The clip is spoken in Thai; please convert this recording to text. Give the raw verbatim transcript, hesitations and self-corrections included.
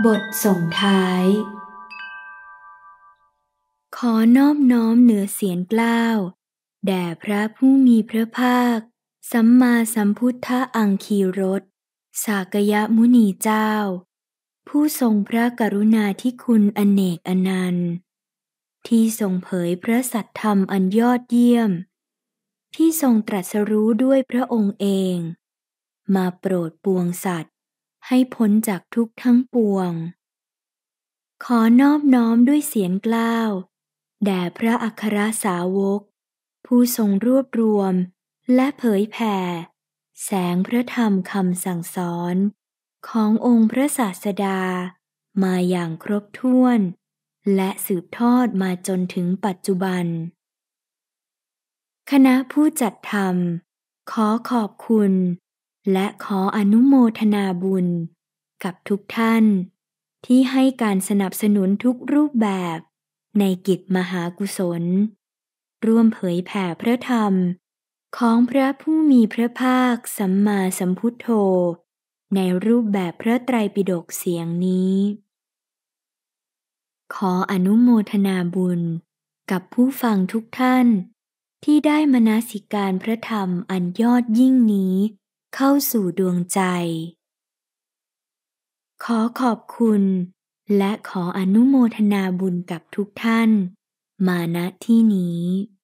บทส่งท้ายขอนอบน้อมเหนือเสียงเกล้าวแด่พระผู้มีพระภาคสัมมาสัมพุทธอังคีรสสากยมุนีเจ้าผู้ทรงพระกรุณาธิคุณอเนกอนันต์ที่ทรงเผยพระสัทธรรมอันยอดเยี่ยมที่ทรงตรัสรู้ด้วยพระองค์เองมาโปรดปวงสัตว์ให้พ้นจากทุกข์ทั้งปวงขอนอบน้อมด้วยเสียงกล้าวแด่พระอัครสาวกผู้ทรงรวบรวมและเผยแผ่แสงพระธรรมคำสั่งสอนขององค์พระศาสดามาอย่างครบถ้วนและสืบทอดมาจนถึงปัจจุบันคณะผู้จัดทำขอขอบคุณและขออนุโมทนาบุญกับทุกท่านที่ให้การสนับสนุนทุกรูปแบบในกิจมหากุศลร่วมเผยแผ่พระธรรมของพระผู้มีพระภาคสัมมาสัมพุทโธในรูปแบบพระไตรปิฎกเสียงนี้ขออนุโมทนาบุญกับผู้ฟังทุกท่านที่ได้มนสิการพระธรรมอันยอดยิ่งนี้เข้าสู่ดวงใจขอขอบคุณและขออนุโมทนาบุญกับทุกท่านมาณที่นี้